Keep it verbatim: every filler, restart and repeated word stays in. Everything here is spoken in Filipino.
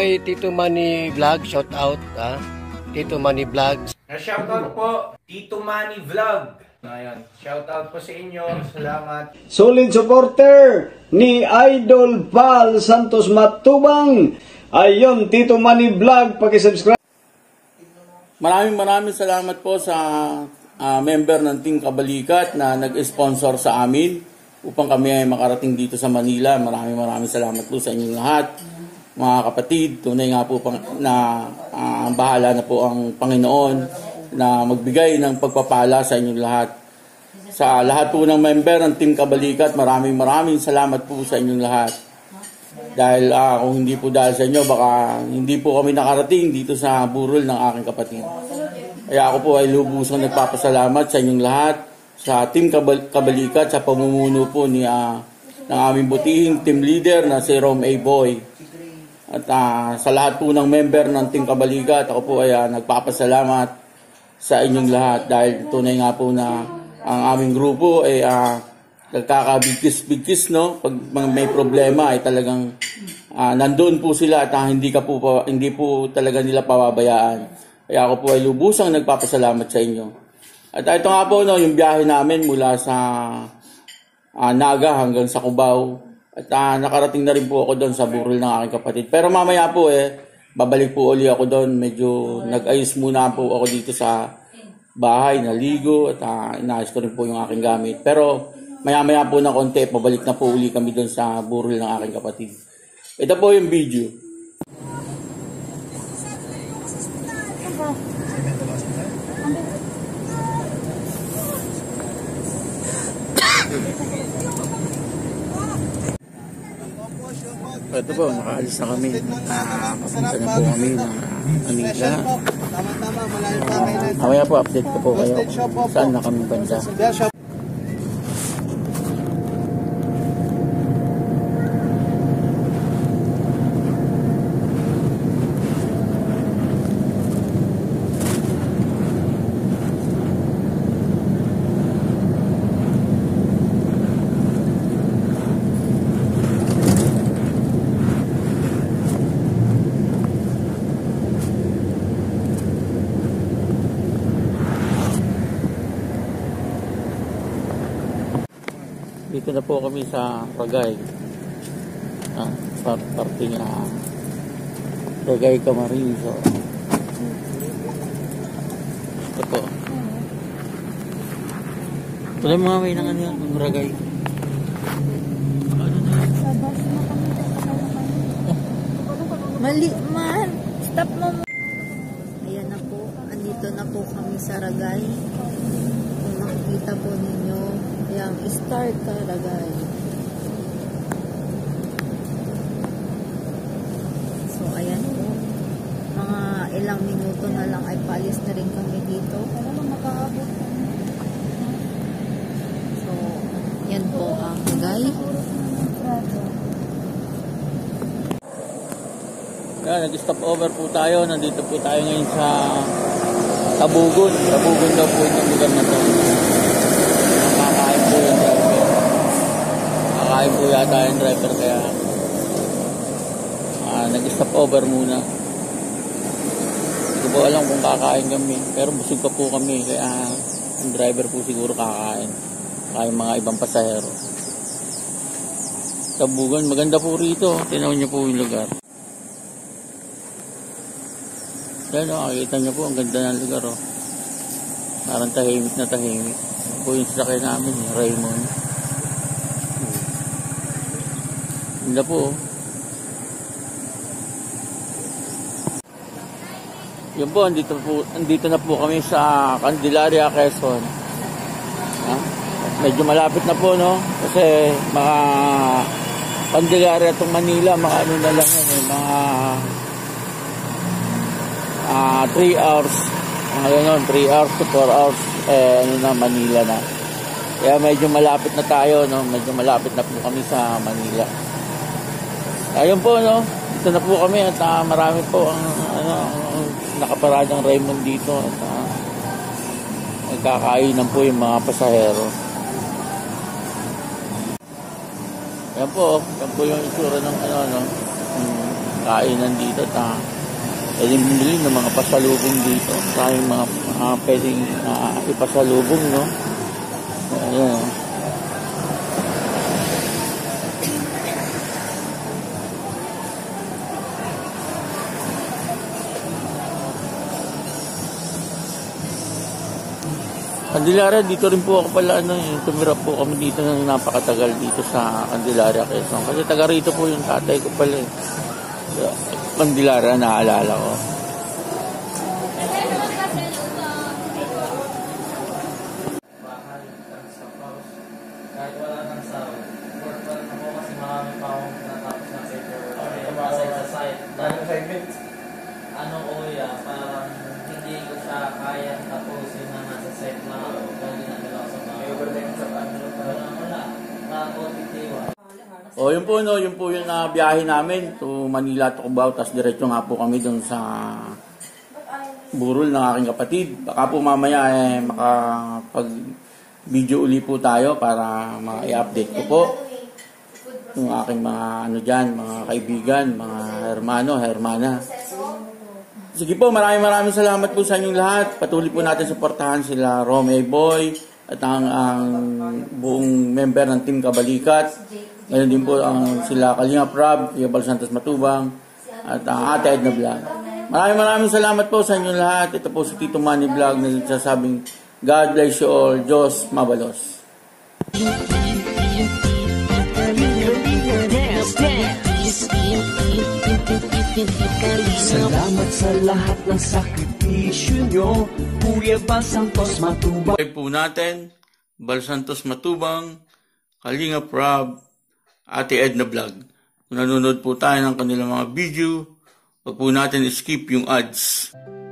kay Tito Manny Vlog, shout out ha. Tito Manny Vlog. Shout out po Tito Manny Vlog. Ayun, shout out po sa inyo. Salamat. Solid supporter ni Idol Val Santos Matubang. Ayun, Tito Manny Vlog, paki-subscribe. Maraming maraming salamat po sa uh, member ng Team Kabalikat na nag-sponsor sa amin upang kami ay makarating dito sa Manila. Maraming maraming salamat po sa inyong lahat, mga kapatid. Tunay nga po pang, na uh, bahala na po ang Panginoon na magbigay ng pagpapala sa inyong lahat. Sa lahat po ng member ng Team Kabalikat, maraming maraming salamat po sa inyong lahat. Dahil uh, kung hindi po dahil sa inyo, baka hindi po kami nakarating dito sa burol ng aking kapatid. Kaya ako po ay lubusang nagpapasalamat sa inyong lahat, sa Team Kabalikat, sa pamumuno po ni, uh, ng aming butihing team leader na si Rom A. Boy. At uh, sa lahat po ng member ng Team Kabalikat, ako po ay uh, nagpapasalamat sa inyong lahat. Dahil tunay nga po na ang aming grupo ay uh, nagkakabigkis-bigkis, no? Pag may problema ay talagang uh, nandoon po sila at uh, hindi ka po hindi po talaga nila pababayaan. Kaya ako po ay lubusang nagpapasalamat sa inyo. At ito nga po, no, yung biyahe namin mula sa uh, Naga hanggang sa Cubao. At uh, nakarating na rin po ako doon sa burol ng aking kapatid. Pero mamaya po eh, babalik po uli ako doon. Medyo nag-ayos muna po ako dito sa bahay, naligo at uh, inaayos ko rin po yung aking gamit. Pero maya-maya po na konti, pabalik na po uli kami doon sa burol ng aking kapatid. Ito po yung video. Ito po, nakaalis na kami. Uh, Papunta na po kami ng Manila. Uh, mamaya po, update ko po kayo saan na kami banda. Dito na po kami sa Ragay. Ah, parte na Ragay Camarines. Ito po. Wala mga may nang ano yan, ng Ragay. Mali man. Stop mo. Ayan na po. Andito na po kami sa Ragay. Kung nakikita po ninyo, yung start ka Ragay. So ayan po. Mga ilang minuto na lang ay paalis na rin kami dito. So yan po ang Ragay. Yan, nag-stop over po tayo. Nandito po tayo ngayon sa Tabugon. Tabugon daw po yung lugar na to. Kakain po yung driver. Kakain po yata yung driver kaya uh, nag-stop over muna. Hindi po alam kung kakain kami. Pero busog pa po kami kaya yung driver po siguro kakain. Kaya yung mga ibang pasahero. Tabugon, maganda po rito. Tinaw niyo po yung lugar. Yan o, nakikita niyo po, ang ganda ng lugar o. Parang tahimik na tahimik. Po yung sasakay namin, Raymond. Ganda po o. Yan po, andito, po, andito na po kami sa Candelaria, Quezon. Ha? Medyo malapit na po, no? Kasi mga Candelaria itong Manila, mga ano na lang yan eh, mga Uh, three hours, ngayon three hours to four hours, eh, ano na, Manila na. Kaya medyo malapit na tayo, no? Medyo malapit na po kami sa Manila. Ayun po, no? Dito na po kami at uh, marami po ang, ano, ang nakaparadang Raymond dito. At uh, nagkakainan po yung mga pasahero. Yan po, yan po yung itsura ng ano, no? Hmm. kainan dito at uh, pwedeng bumili ng mga pasalubong dito. Maraming mga uh, pwedeng uh, ipasalubong, no? Ayan. Candelaria, dito rin po ako pala, ano, yung tumira po kami dito ng napakatagal dito sa Candelaria, Quezon. Kasi taga rito po yung tatay ko pala. Eh. Candelaria, naalala ko. Kahit wala nang sound, work pa rin ako kasi marami pa akong natapos na paper. Okay, sa site. Dahil ano kuya, parang hindi ko siya kaya tapusin na nasa site na ako. Kaya ginagawa ko sa mga. May overtime sa ano? Wala, wala. Na-O T T-wa. O, yun po, no, yun po yung uh, biyahe namin to Manila, to Cubao, tapos diretso nga po kami dun sa burol ng aking kapatid. Baka po mamaya eh, makapag video uli po tayo para ma-i-update ko po yung aking mga ano dyan, mga kaibigan, mga hermano, hermana. Sige po, maraming maraming salamat po sa inyong lahat. Patuloy po natin suportahan sila Romeo Boy at ang, ang buong member ng Team Kabalikat. Ngayon din po ang sila Kalinga Prab, Kuya Bal Santos Matubang at ang Ate Edna Vlog. Maraming maraming salamat po sa inyong lahat. Ito po si Tito Manny Vlog na nagsasabing God bless you all. Diyos mabalos. Salamat sa lahat ng sakripisyo nyo, Kuya Bal Santos Matubang. Ay po natin, Bal Santos Matubang, Kalinga Prab, Ate Edna Vlog. Kung nanonood po tayo ng kanilang mga video, wag po natin skip yung ads.